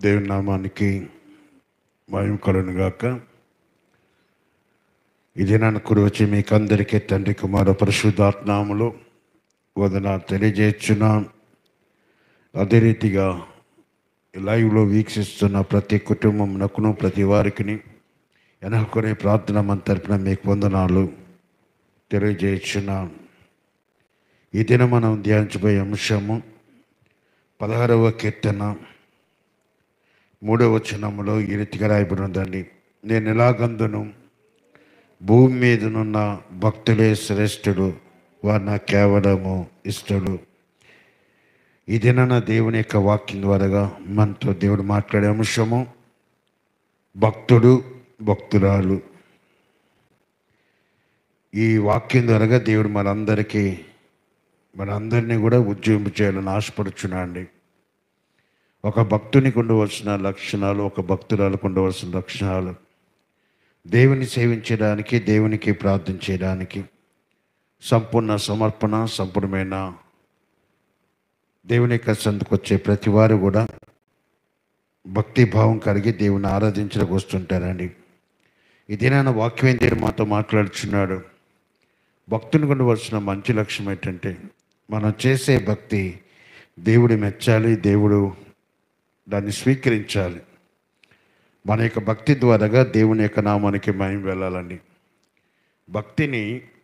దేవుని నామానికి మహిమ కలుగును గాక. ఇది నన్ను వచ్చి మీకు అందరికీ తండ్రి కుమార పరిశుద్ధాత్మములో వందనాలు తెలియజేస్తున్నాం. అదే రీతిగా లైవ్లో వీక్షిస్తున్న ప్రతి కుటుంబమునకును ప్రతి వారికి ఎనకొనే ప్రార్థన మన తరపున మీకు వందనాలు తెలియజేస్తున్నాం. ఈ దినం మనం ధ్యానించబోయే అంశము 16వ కీర్తన 3వ వచనములో ఈ రీతిగా రాయబడి ఉందండి. నేను ఎలాగందును భూమి మీదనున్న భక్తులే శ్రేష్ఠుడు, వారు నా కేవలము ఇష్టడు. ఈ దినాన దేవుని యొక్క వాక్యం ద్వారాగా మనతో దేవుడు మాట్లాడే అంశము భక్తుడు భక్తురాలు. ఈ వాక్యం ద్వారాగా దేవుడు మనందరినీ కూడా ఉజ్జీవింప చేయాలని ఆశపడుచున్నాండి. ఒక భక్తునికి ఉండవలసిన లక్షణాలు, ఒక భక్తురాలకు ఉండవలసిన లక్షణాలు, దేవుని సేవించడానికి, దేవునికి ప్రార్థన చేయడానికి సంపూర్ణ సమర్పణ, సంపూర్ణమైన దేవుని యొక్క సందుకు వచ్చే ప్రతి వారు కూడా భక్తి భావం కలిగి దేవుని ఆరాధించడానికి వస్తుంటారండి. ఇదేనా వాక్యం దేవుడు మాతో మాట్లాడుచున్నాడు. భక్తునికి ఉండవలసిన మంచి లక్ష్యం ఏంటంటే మనం చేసే భక్తి దేవుడు మెచ్చాలి, దేవుడు దాన్ని స్వీకరించాలి. మన యొక్క భక్తి ద్వారాగా దేవుని యొక్క నామానికి మహిమ వెళ్ళాలండి. భక్తిని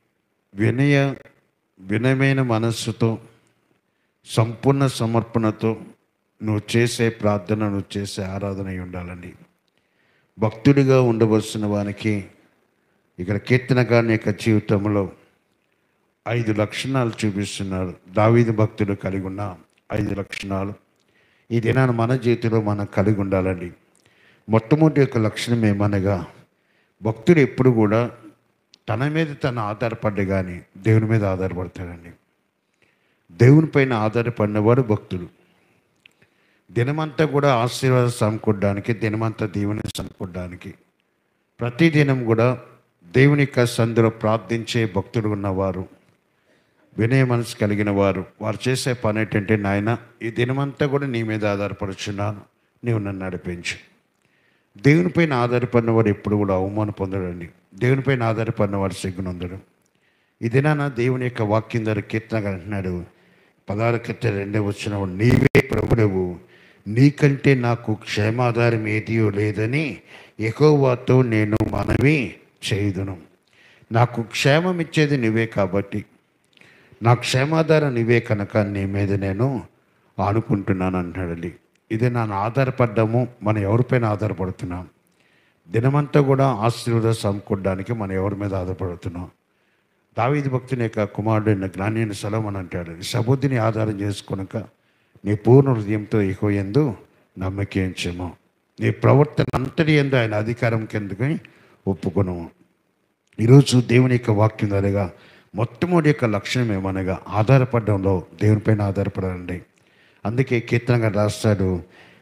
వినయమైన మనస్సుతో, సంపూర్ణ సమర్పణతో నువ్వు చేసే ప్రార్థన, నువ్వు చేసే ఆరాధన అయి ఉండాలండి. భక్తుడిగా ఉండవలసిన వానికి ఇక్కడ కీర్తనకారుని యొక్క జీవితంలో 5 లక్షణాలు చూపిస్తున్నారు. దావీదు భక్తుడు కలిగి ఉన్న 5 లక్షణాలు ఈ దినాన్ని మన జీవితంలో మనం కలిగి ఉండాలండి. మొట్టమొదటి యొక్క లక్షణం ఏమనగా, భక్తుడు ఎప్పుడు కూడా తన మీద తను ఆధారపడ్డ కానీ దేవుని మీద ఆధారపడతాడండి. దేవుని పైన ఆధారపడినవాడు భక్తుడు. దినమంతా కూడా ఆశీర్వాదం సమకూడడానికి, దినమంతా దేవుని సమకూడడానికి, ప్రతి దినం కూడా దేవుని యొక్క సందులో ప్రార్థించే భక్తుడు ఉన్నవారు, వినయ మనసు కలిగిన వారు చేసే పని ఏంటంటే, నాయన ఈ దినమంతా కూడా నీ మీద ఆధారపడుచున్నాను, నీవు నన్ను నడిపించు. దేవునిపైన ఆధారపడినవాడు ఎప్పుడు కూడా అవమానం పొందడండి. దేవునిపైన ఆధారపడినవాడు సిగ్గునొందడు. ఈ దినాన దేవుని యొక్క వాక్యం ద్వారా కీర్తనగా అంటున్నాడు, 16 కీర్తన 2వ వచనం, నీవే ప్రభుడవు, నీకంటే నాకు క్షేమాధారం ఏదియో లేదని యెహోవాతో నేను మనవి చేయుదును. నాకు క్షేమం ఇచ్చేది నువ్వే కాబట్టి, నా క్షేమాధారం నువ్వే కనుక నీ మీద నేను ఆనుకుంటున్నాను అంటున్నాడండి. ఇది నన్ను ఆధారపడ్డాము. మనం ఎవరిపైన ఆధారపడుతున్నాం? దినమంతా కూడా ఆశీర్వాదం సమకూడడానికి మనం ఎవరి మీద ఆధారపడుతున్నాం? దావీదు భక్తుని యొక్క కుమారుడైన జ్ఞాని సొలొమోను అంటాడు, సబుద్ధిని ఆధారం చేసుకొనక నీ పూర్ణ హృదయంతో యెహోవా యందు నమ్మకం ఉంచుము, నీ ప్రవర్తన అంతటి యందు ఆయన అధికారం కిందకి ఒప్పుకొను. ఈరోజు దేవుని యొక్క వాక్యం ద్వారాగా మొట్టమొదటి యొక్క లక్షణం ఏమనగా ఆధారపడడంలో దేవునిపైన ఆధారపడాలండి. అందుకే కీర్తనగా రాస్తాడు,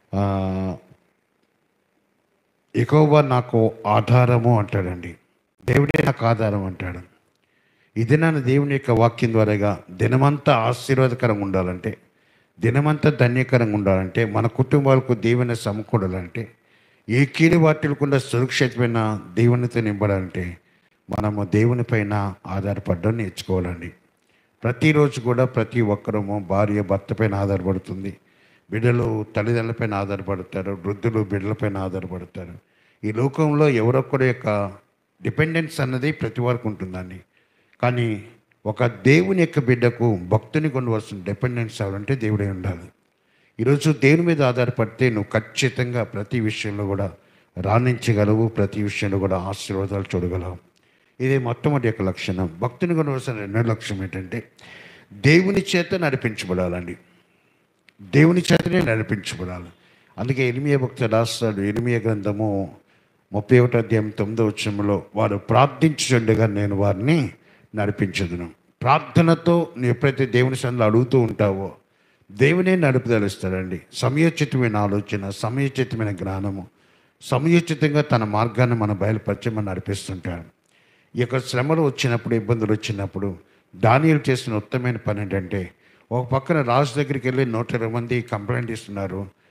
యెహోవా నాకు ఆధారము అంటాడండి. దేవుడే నాకు ఆధారం అంటాడు. ఇది నన్ను దేవుని యొక్క వాక్యం ద్వారాగా దినమంతా ఆశీర్వాదకరంగా ఉండాలంటే, దినమంతా ధన్యకరంగా ఉండాలంటే, మన కుటుంబాలకు దీవెన సమకూడాలంటే, ఏ కీడు వాటిల్కుండా సురక్షితమైన దీవెనతో నింపడాలంటే మనము దేవుని పైన ఆధారపడడం నేర్చుకోవాలండి. ప్రతిరోజు కూడా ప్రతి ఒక్కరము భార్య భర్త పైన ఆధారపడుతుంది, బిడ్డలు తల్లిదండ్రులపైన ఆధారపడతారు, వృద్ధులు బిడ్డలపైన ఆధారపడతారు. ఈ లోకంలో ఎవరొక్కరి యొక్క డిపెండెన్స్ అన్నది ప్రతి వారికి ఉంటుందండి. కానీ ఒక దేవుని యొక్క బిడ్డకు, భక్తుని ఉండవలసిన డిపెండెన్స్ అవ్వాలంటే దేవుడే ఉండాలి. ఈరోజు దేవుని మీద ఆధారపడితే నువ్వు ఖచ్చితంగా ప్రతి విషయంలో కూడా రాణించగలవు, ప్రతి విషయంలో కూడా ఆశీర్వాదాలు చూడగలవు. ఇదే మొట్టమొదటి యొక్క లక్షణం. భక్తుని ఉండవలసిన 2వ లక్షణం ఏంటంటే, దేవుని చేత నడిపించబడాలండి. దేవుని చేతనే నడిపించబడాలి. అందుకే ఇర్మీయా భక్తుడు రాస్తాడు, ఇర్మీయా గ్రంథము 31వ అధ్యాయం 9వ వచనంలో, వారు ప్రార్థించుచుండగా నేను వారిని నడిపించదును. ప్రార్థనతో నువ్వు ఎప్పుడైతే దేవుని సన్నిధిలో అడుగుతూ ఉంటావో దేవునే నడుపుదలుస్తాడండి. సమయోచితమైన ఆలోచన, సమయోచితమైన జ్ఞానము, సమయోచితంగా తన మార్గాన్ని మన బయలుపరిచి మనం నడిపిస్తుంటాడు. ఈ యొక్క శ్రమలు వచ్చినప్పుడు, ఇబ్బందులు వచ్చినప్పుడు దానియేలు చేసిన ఉత్తమమైన పని ఏంటంటే, ఒక పక్కన రాజు దగ్గరికి వెళ్ళి 120 మంది కంప్లైంట్ ఇస్తున్నారు,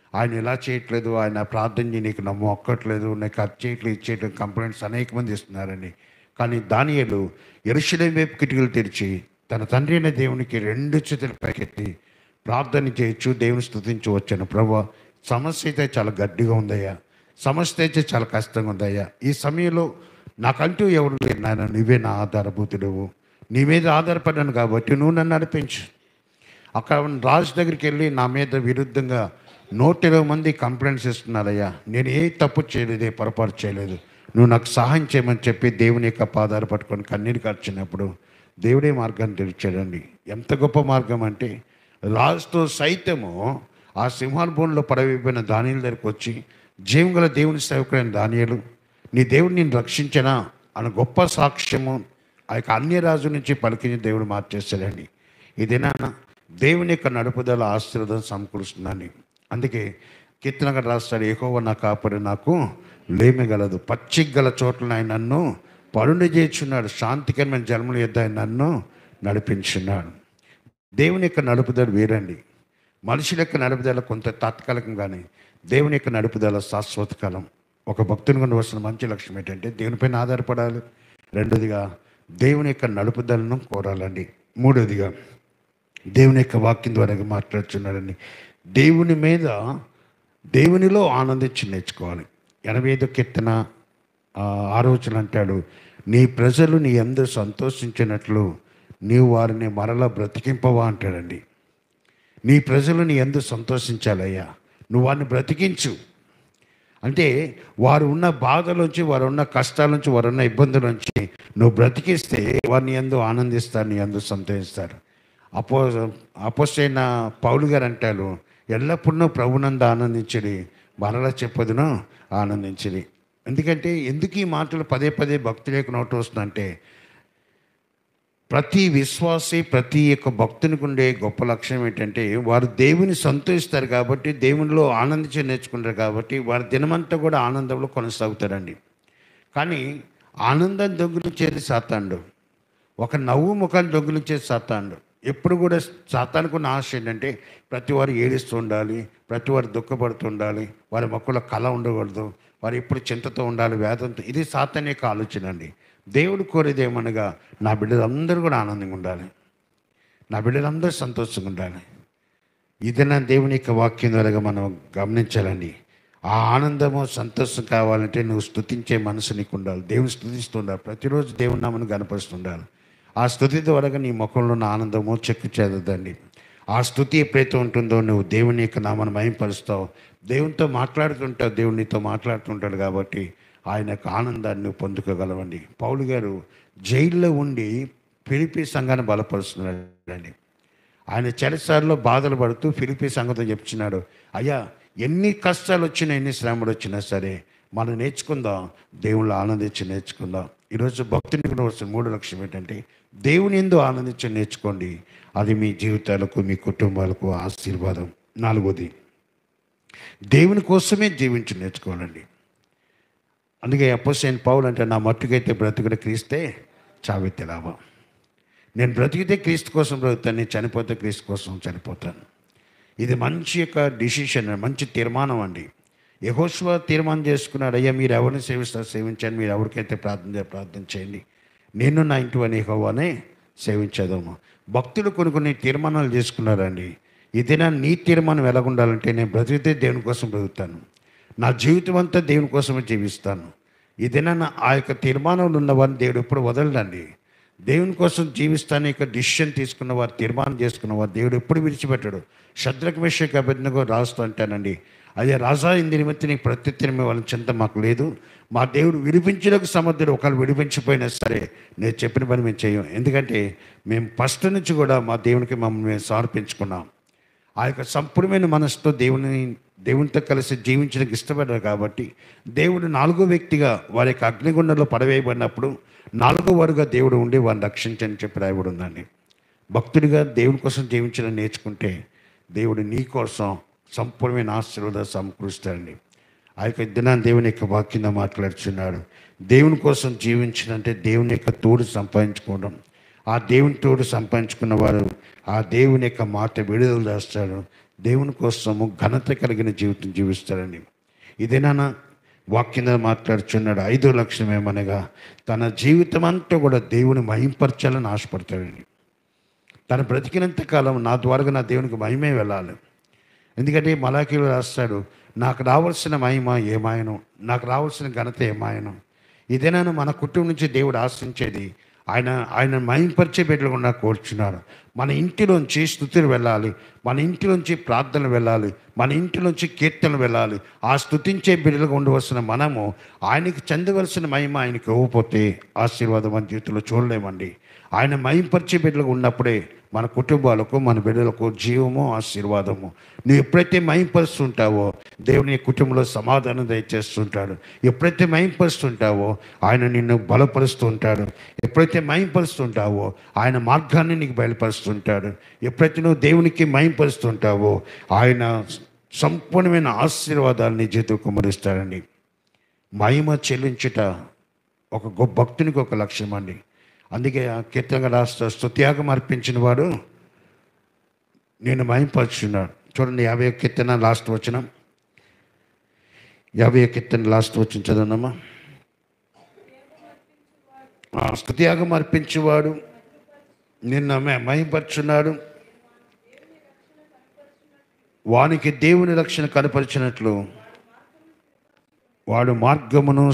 ఆయన ఇలా చేయట్లేదు, ఆయన ప్రార్థన చేయి నీకు నమ్ము ఒక్కట్లేదు, నీకు అది చేయట్లేదు ఇది చేయట్లేదు కంప్లైంట్స్ అనేక మంది ఇస్తున్నారండి. కానీ దానియేలు యెరూషలేము వైపు కిటికీలు తెరిచి తన తండ్రి అయిన దేవునికి 2 చేతులు పైకెత్తి ప్రార్థన చేయొచ్చు, దేవుని స్తుతించు వచ్చాను. ప్రభువా, సమస్య అయితే చాలా గట్టిగా ఉందయ్యా, సమస్య అయితే చాలా కష్టంగా ఉందయ్యా, ఈ సమయంలో నాకంటూ ఎవరు లేరు నాయన, నువ్వే నా ఆధారభూతుడు, నీ మీద ఆధారపడ్డాను కాబట్టి నువ్వు నన్ను నడిపించు. అక్కడ రాజు దగ్గరికి వెళ్ళి నా మీద విరుద్ధంగా 120 మంది కంప్లైంట్స్ ఇస్తున్నారయ్యా, నేను ఏ తప్పు చేయలేదు, ఏ పొరపాటు చేయలేదు, నువ్వు నాకు సహాయం చేయమని చెప్పి దేవుని యొక్క పాదాలు పట్టుకొని కన్నీరు కార్చినప్పుడు దేవుడే మార్గాన్ని తెరిచాడండి. ఎంత గొప్ప మార్గం అంటే రాజుతో సైతము ఆ సింహానుభవంలో పడవైపోయిన దానియేలు దగ్గరికి వచ్చి, జీవంగల దేవుని సేవకుడైన దానియేలు, నీ దేవుడు నేను రక్షించనా అన్న గొప్ప సాక్ష్యము ఆ యొక్క అన్య రాజు నుంచి పలికిన దేవుడు మార్చేస్తాడండి. ఇదేనా దేవుని యొక్క నడుపుదల ఆశీర్వాదం సమకూరుస్తుందండి. అందుకే కీర్తనగా రాస్తాడు, యెహోవా నా కాపరి, నాకు లేమిగలదు, పచ్చిక గల చోట్ల ఆయన నన్ను పరుండి చేర్చున్నాడు, శాంతికరమైన జన్మల యొద్ద ఆయన నన్ను నడిపించున్నాడు. దేవుని యొక్క నడుపుదల వేరండి. మనుషుల యొక్క నడుపుదల కొంత తాత్కాలికం, కానీ దేవుని యొక్క నడుపుదల శాశ్వత కాలం. ఒక భక్తుని గురించి వస్తున్న మంచి లక్ష్యం ఏంటంటే దేవునిపైన ఆధారపడాలి. రెండోదిగా దేవుని యొక్క నడుపుదలను కోరాలండి. మూడోదిగా దేవుని యొక్క వాక్యం ద్వారా మాట్లాడుతున్నాడండి. దేవునిలో ఆనందించి నేర్చుకోవాలి. 85 కీర్తన 6 వచనం అంటాడు, నీ ప్రజలు నీ యందు సంతోషించినట్లు నీవు వారిని మరలా బ్రతికింపవా అంటాడండి. నీ ప్రజలు నీ యందు సంతోషించాలయ్యా, నువ్వు వారిని బ్రతికించు. అంటే వారు ఉన్న బాధలోంచి, వారు ఉన్న కష్టాల నుంచి, వారు ఉన్న ఇబ్బందుల నుంచి నువ్వు బ్రతికిస్తే వారిని యందు ఆనందిస్తారు, నీ యందు సంతోషిస్తారు. అపోస్తలుడైన పౌలు గారు అంటారు, ఎల్లప్పుడూ ప్రభునందు ఆనందించడి, మరలా చెప్పదును ఆనందించడి. ఎందుకు ఈ మాటలు పదే పదే భక్తుల యొక్క నోట వస్తుందంటే, ప్రతి విశ్వాసి, ప్రతి యొక్క భక్తునికి ఉండే గొప్ప లక్ష్యం ఏంటంటే, వారు దేవుని సంతోషిస్తారు కాబట్టి, దేవునిలో ఆనందించి నేర్చుకుంటారు కాబట్టి, వారి దినమంతా కూడా ఆనందంలో కొనసాగుతారండి. కానీ ఆనందం దొంగిలించేది సాతానుడు, ఒక నవ్వు ముఖాన్ని దొంగిలించేది సాతానుడు. ఎప్పుడు కూడా సాతానుకు ఉన్న ఆశ ఏంటంటే, ప్రతి వారు ఏడుస్తూ ఉండాలి, ప్రతి వారు దుఃఖపడుతూ ఉండాలి, వారి మొక్కలో కళ ఉండకూడదు, వారు ఎప్పుడు చింతతో ఉండాలి, వేదంతో. ఇది సాతాను యొక్క ఆలోచన అండి. దేవుడు కోరేది ఏమనగా, నా బిడ్డలందరూ కూడా ఆనందంగా ఉండాలి, నా బిడ్డలందరూ సంతోషంగా ఉండాలి. ఇదైనా దేవుని యొక్క వాక్యం ద్వారా మనం గమనించాలండి. ఆ ఆనందము సంతోషం కావాలంటే నువ్వు స్తుతించే మనసు నీకు ఉండాలి, దేవుని స్తుతిస్తూ ఉండాలి, ప్రతిరోజు దేవుని నామను కనపరుస్తుండాలి. ఆ స్తుతి ద్వారా నీ ముఖంలో ఉన్న ఆనందము చెక్కు చేరదండి. ఆ స్తుతి ఎప్పుడైతే ఉంటుందో నువ్వు దేవుని యొక్క నామాన్ని మహిమపరుస్తావు, దేవునితో మాట్లాడుతుంటావు, దేవుడు నీతో మాట్లాడుతుంటాడు కాబట్టి ఆయన యొక్క ఆనందాన్ని నువ్వు పొందుకోగలవండి. పౌలు గారు జైల్లో ఉండి ఫిలిప్పీ సంఘాన్ని బలపరుస్తున్నాడండి. ఆయన చెరసాలలో బాధలు పడుతూ ఫిలిప్పీ సంఘంతో చెప్తున్నాడు, అయ్యా ఎన్ని కష్టాలు వచ్చినా, ఎన్ని శ్రమలు వచ్చినా సరే మనం నేర్చుకుందాం, దేవుళ్ళు ఆనందించి నేర్చుకుందాం. ఈరోజు భక్తునికి వస్తున్న 3 లక్ష్యం ఏంటంటే, దేవుని యందు ఆనందించి నేర్చుకోండి, అది మీ జీవితాలకు, మీ కుటుంబాలకు ఆశీర్వాదం. 4వది, దేవుని కోసమే జీవించి నేర్చుకోవాలండి. అందుకే అపోస్తలుడైన పౌలు అంటే, నా మట్టుకైతే బ్రతుకుడు క్రీస్తే, చావైతే లాభం. నేను బ్రతికితే క్రీస్తు కోసం బ్రతుకుతాను, నేను చనిపోతే క్రీస్తు కోసం చనిపోతాను. ఇది మంచి యొక్క డిసిషన్, మంచి తీర్మానం అండి. యెహోషువ తీర్మానం చేసుకున్నాడు, అయ్యా మీరు ఎవరిని సేవిస్తారు సేవించండి, మీరు ఎవరికైతే ప్రార్థన చేయండి, నేను నా ఇంటి వారిని యెహోవానే సేవించేదాము. భక్తులు కొన్ని తీర్మానాలు చేసుకున్నారండి. ఇదేనా నీ తీర్మానం ఎలాగుండాలంటే, నేను బ్రతికితే దేవుని కోసం బ్రతుకుతాను, నా జీవితం అంతా దేవుని కోసమే జీవిస్తాను. ఇదేనా ఆ యొక్క తీర్మానంలో ఉన్నవారిని దేవుడు ఎప్పుడు వదలడండి. దేవుని కోసం జీవిస్తాను యొక్క డిసిషన్ తీసుకున్న వారు, తీర్మానం చేసుకున్న వారు దేవుడు ఎప్పుడు విడిచిపెట్టాడు. శద్రక్ మేషక్ అబేద్నెగో రాస్తూ అంటానండి, అయ్యా రాజా, ఇంది నిమిత్తం నీకు ప్రత్యుత్తరం వాళ్ళ చింత మాకు లేదు, మా దేవుడు విడిపించడానికి సమర్థుడు, ఒకళ్ళు విడిపించిపోయినా సరే నేను చెప్పిన పని మేము చేయం. ఎందుకంటే మేము ఫస్ట్ నుంచి కూడా మా దేవునికి మమ్మల్ని మేము సమర్పించుకున్నాం. ఆ యొక్క సంపూర్ణమైన మనసుతో దేవునితో కలిసి జీవించడానికి ఇష్టపడ్డారు కాబట్టి, దేవుడు 4వ వ్యక్తిగా వారి యొక్క అగ్నిగుండంలో పడవేయబడినప్పుడు 4వ వారుగా దేవుడు ఉండి వారిని రక్షించని చెప్పి రాయబడి ఉందండి. భక్తుడిగా దేవుని కోసం జీవించడం నేర్చుకుంటే దేవుడు నీ కోసం సంపూర్ణమైన ఆశీర్వాదాలు సమకూరుస్తాడండి. ఆ యొక్క దినాన్ని దేవుని యొక్క వాక్యంగా మాట్లాడుచున్నాడు. దేవుని కోసం జీవించడంటే దేవుని యొక్క తోడు సంపాదించుకోవడం. ఆ దేవుని తోడు సంపాదించుకున్న వారు ఆ దేవుని యొక్క మాట విడుదల చేస్తాడు, దేవుని కోసము ఘనత కలిగిన జీవితం జీవిస్తారండి. ఇదేనా వాక్యంగా మాట్లాడుచున్నాడు. 5వ లక్షణం ఏమనగా తన జీవితం అంతా కూడా దేవుని మహింపరచాలని ఆశపడతాడండి. తను బ్రతికినంత కాలం నా ద్వారా నా దేవునికి మహిమే వెళ్ళాలి. ఎందుకంటే మలాకీలో రాస్తాడు, నాకు రావాల్సిన మహిమ ఏమాయను, నాకు రావాల్సిన ఘనత ఏమాయను. ఇదేనా మన కుటుంబం నుంచి దేవుడు ఆశించేది. ఆయన మహింపరిచే బిడ్డలుగా కోరుచున్నాడు. మన ఇంటిలోంచి స్తుతులు వెళ్ళాలి, మన ఇంటిలోంచి ప్రార్థనలు వెళ్ళాలి, మన ఇంటిలోంచి కీర్తనలు వెళ్ళాలి. ఆ స్తుతించే బిడ్డలుగా ఉండవలసిన మనము ఆయనకి చెందవలసిన మహిమ ఆయనకి ఇవ్వకపోతే ఆశీర్వాదం మన జీవితంలో చూడలేమండి. ఆయన మహింపరిచే బిడ్డలుగా ఉన్నప్పుడే మన కుటుంబాలకు, మన బిడ్డలకు జీవము, ఆశీర్వాదము. నువ్వు ఎప్పుడైతే మహింపరుస్తుంటావో దేవుని కుటుంబంలో సమాధానం దయచేస్తుంటాడు. ఎప్పుడైతే మహింపరుస్తుంటావో ఆయన నిన్ను బలపరుస్తూ ఉంటాడు. ఎప్పుడైతే మహింపరుస్తుంటావో ఆయన మార్గాన్ని నీకు బయలుపరుస్తుంటాడు. ఎప్పుడైతే నువ్వు దేవునికి మహింపరుస్తుంటావో ఆయన సంపూర్ణమైన ఆశీర్వాదాలు నీ జీవితం కుమ్మరిస్తాడండి. మహిమ చెల్లించుట ఒక గొప్ప భక్తునికి ఒక లక్ష్యం అండి. అందుకే ఆ కీర్తనగా రాస్తా, స్తుత్యాగం అర్పించిన వాడు నేను మహింపరుచున్నాడు. చూడండి 50వ కీర్తన లాస్ట్ వచనం, 50వ కీర్తన లాస్ట్ వచనం చదవనమ్మా. స్తుత్యాగం అర్పించేవాడు నిన్న మహింపరుచున్నాడు, వానికి దేవుని రక్షణ కనపరిచినట్లు వాడు మార్గమును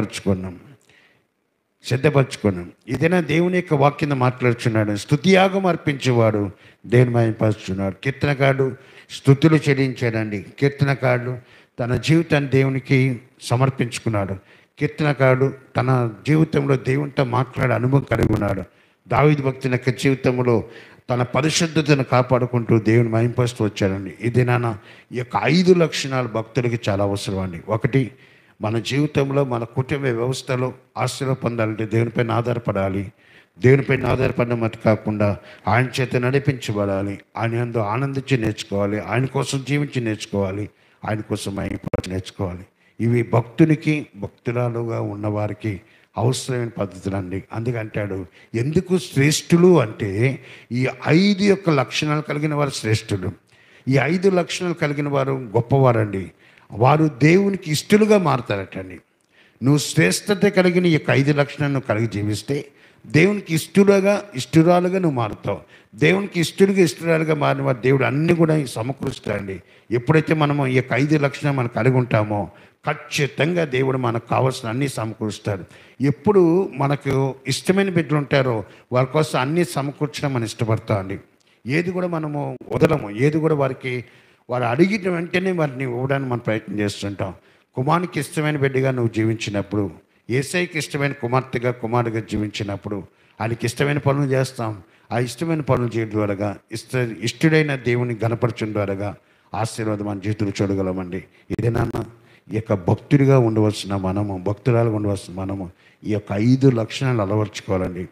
సిద్ధపరచుకున్నాం. ఇదైనా దేవుని యొక్క వాక్యం మాట్లాడుచున్నాడు. స్తుతియాగం అర్పించేవాడు దేవుని మహింపరుచున్నాడు. కీర్తనకారుడు స్తుతులు చెల్లించాడండి. కీర్తనకారుడు తన జీవితాన్ని దేవునికి సమర్పించుకున్నాడు. కీర్తనకారుడు తన జీవితంలో దేవునితో మాట్లాడే అనుభవం కలిగి ఉన్నాడు. దావీదు భక్తుని యొక్క జీవితంలో తన పరిశుద్ధతను కాపాడుకుంటూ దేవుని మహింపరుస్తూ వచ్చాడండి. ఇది ఈ యొక్క 5 లక్షణాలు భక్తులకి చాలా అవసరం అండి. ఒకటి, మన జీవితంలో మన కుటుంబ వ్యవస్థలో ఆశీర్వాదం పొందాలంటే దేవునిపైన ఆధారపడాలి. దేవునిపైన ఆధారపడడం మటు కాకుండా ఆయన చేత నడిపించబడాలి. ఆయన యందు ఆనందించి నేర్చుకోవాలి. ఆయన కోసం జీవించి నేర్చుకోవాలి. ఆయన కోసం నేర్చుకోవాలి. ఇవి భక్తురాలుగా ఉన్నవారికి అవసరమైన పద్ధతులు అండి. అందుకంటాడు, ఎందుకు శ్రేష్ఠులు అంటే ఈ 5 యొక్క లక్షణాలు కలిగిన వారు శ్రేష్ఠులు. ఈ 5 లక్షణాలు కలిగిన వారు గొప్పవారండి. వారు దేవునికి ఇష్టలుగా మారుతారటండి. నువ్వు శ్రేష్టత కలిగిన ఈ యొక్క 5 లక్షణాలను కలిగి జీవిస్తే దేవునికి ఇష్టరాలుగా నువ్వు మారుతావు. దేవునికి ఇష్టరాలుగా మారిన వారు దేవుడు అన్నీ కూడా సమకూరుస్తాడండి. ఎప్పుడైతే మనము ఈ యొక్క 5 లక్షణాలు మనం కలిగి ఉంటామో ఖచ్చితంగా దేవుడు మనకు కావాల్సిన అన్నీ సమకూరుస్తాడు. ఎప్పుడు మనకు ఇష్టమైన బిడ్డలు ఉంటారో వారి కోసం అన్నీ సమకూర్చడం మనం ఇష్టపడతామండి. ఏది కూడా మనము వదలము. ఏది కూడా వారు అడిగిన వెంటనే వారిని ఇవ్వడానికి మనం ప్రయత్నం చేస్తుంటాం. కుమారునికి ఇష్టమైన బిడ్డగా నువ్వు జీవించినప్పుడు, యేసయ్యకి ఇష్టమైన కుమారుడిగా జీవించినప్పుడు ఆయనకి ఇష్టమైన పనులు చేస్తాం. ఆ ఇష్టమైన పనులు చేయడం ద్వారా ఇష్టడైన దేవుని గణపరచడం ద్వారా ఆశీర్వాదం మన జీవితంలో చూడగలమండి. ఇదేనా ఈ యొక్క భక్తుడిగా ఉండవలసిన భక్తురాలుగా ఉండవలసిన మనము ఈ యొక్క 5 లక్షణాలు అలవర్చుకోవాలండి.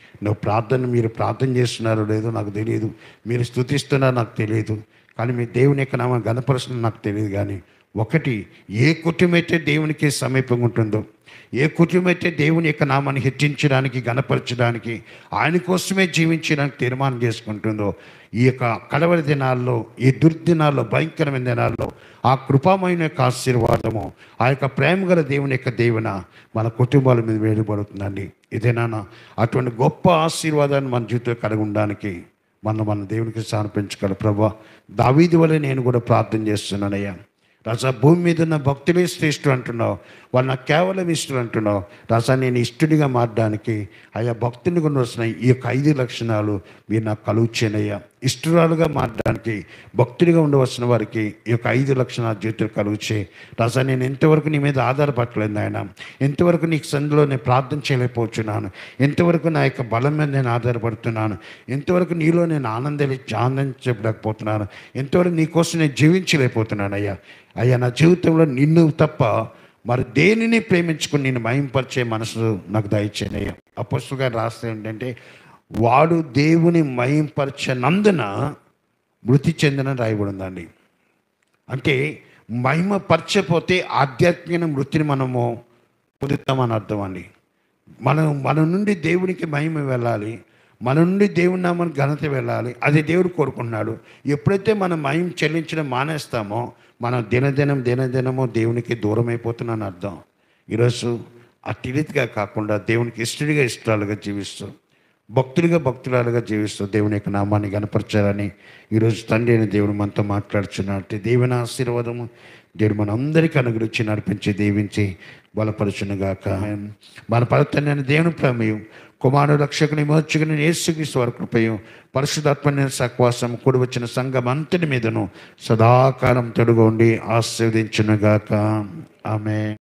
మీరు ప్రార్థన చేస్తున్నారో లేదో నాకు తెలియదు, మీరు స్తుతిస్తున్నారో నాకు తెలియదు, కానీ మీ దేవుని యొక్క నామం గణపరచడం నాకు తెలియదు. కానీ ఒకటి, ఏ కుటుంబం అయితే దేవునికి సమీపంగా ఉంటుందో, ఏ కుటుంబం అయితే దేవుని యొక్క నామాన్ని హెచ్చించడానికి, గణపరచడానికి, ఆయన కోసమే జీవించడానికి తీర్మానం చేసుకుంటుందో, ఈ యొక్క కడవరి దినాల్లో, ఈ దుర్దినాల్లో, భయంకరమైన దినాల్లో ఆ కృపామైన యొక్క ఆశీర్వాదము, ఆ యొక్క ప్రేమ గల దేవుని యొక్క దీవెన మన కుటుంబాల మీద వేయబడుతుందండి. ఇదేనా అటువంటి గొప్ప ఆశీర్వాదాన్ని మన జీవితంలో కలిగి ఉండడానికి మన దేవునికి సమర్పించగల ప్రభువా, దావీదు వలె నేను కూడా ప్రార్థన చేస్తున్నానయ్యా. రాజా, భూమి మీద ఉన్న భక్తులే శ్రేష్ఠులు అంటున్నావు, వాళ్ళు నాకు కేవలం ఇష్టలు అంటున్నావు. రాజా, నేను ఇష్టడిగా మారడానికి అయ్యా భక్తునిగా వస్తున్న ఈ యొక్క 5 లక్షణాలు మీరు నాకు కలుగు చేయనయ్యా. ఇష్టరాలుగా మారడానికి, భక్తుడిగా ఉండవలసిన వారికి ఈ యొక్క 5 లక్షణాలు జీవితం కలుగు చేయి. రాజా, నేను ఎంతవరకు నీ మీద ఆధారపడలేదు ఆయన, ఎంతవరకు నీకు సందులో నేను ప్రార్థన చేయలేకపోతున్నాను, ఎంతవరకు నా యొక్క బలం మీద నేను ఆధారపడుతున్నాను, ఎంతవరకు నీలో నేను ఆనందించలేకపోతున్నాను, ఎంతవరకు నీ కోసం నేను జీవించలేకపోతున్నాను అయ్యా నా జీవితంలో నిన్ను తప్ప మరి దేనిని ప్రేమించుకుని నేను మహింపరిచే మనసు నాకు దయచేయనయ్యా. అపొస్తలుడు గారు రాస్తే ఏంటంటే, వాడు దేవుని మహింపరచనందున మృతి చెందిన రాయబడి ఉందండి. అంటే మహిమపరచపోతే ఆధ్యాత్మిక మృతిని మనము పొందుతామని అర్థం అండి. మన నుండి దేవునికి మహిమ వెళ్ళాలి, మన నుండి దేవుని నామానికి ఘనత వెళ్ళాలి, అది దేవుడు కోరుకుంటున్నాడు. ఎప్పుడైతే మనం మహిమ చెల్లించడం మానేస్తామో మనం దినదినము దేవునికి దూరం అయిపోతున్నాను అర్థం. ఈరోజు అట్టి రీతిగా కాకుండా దేవునికి ఇష్టడిగా ఇష్టాలుగా జీవిస్తూ, భక్తురాలుగా జీవిస్తూ దేవుని యొక్క నామాన్ని గణపరచాలని ఈరోజు తండ్రి అయిన దేవుడు మనతో మాట్లాడుచున్నట్టు దేవుని ఆశీర్వాదము దేవుడు మనందరికీ అనుగ్రహించి నడిపించి దీవించి బలపరచునుగాక. మన పరతన్యైన దేవుని ప్రేమయు కుమారుడు రక్షకుని మోక్షకుని యేసుక్రీస్తు వారి కృపయు పరిశుద్ధాత్మ సహవాసం కూడి వచ్చిన సంఘం అంతటి మీదను సదాకాలం తొడుగు ఉండి ఆశీర్వదించునుగాక. ఆమేన్.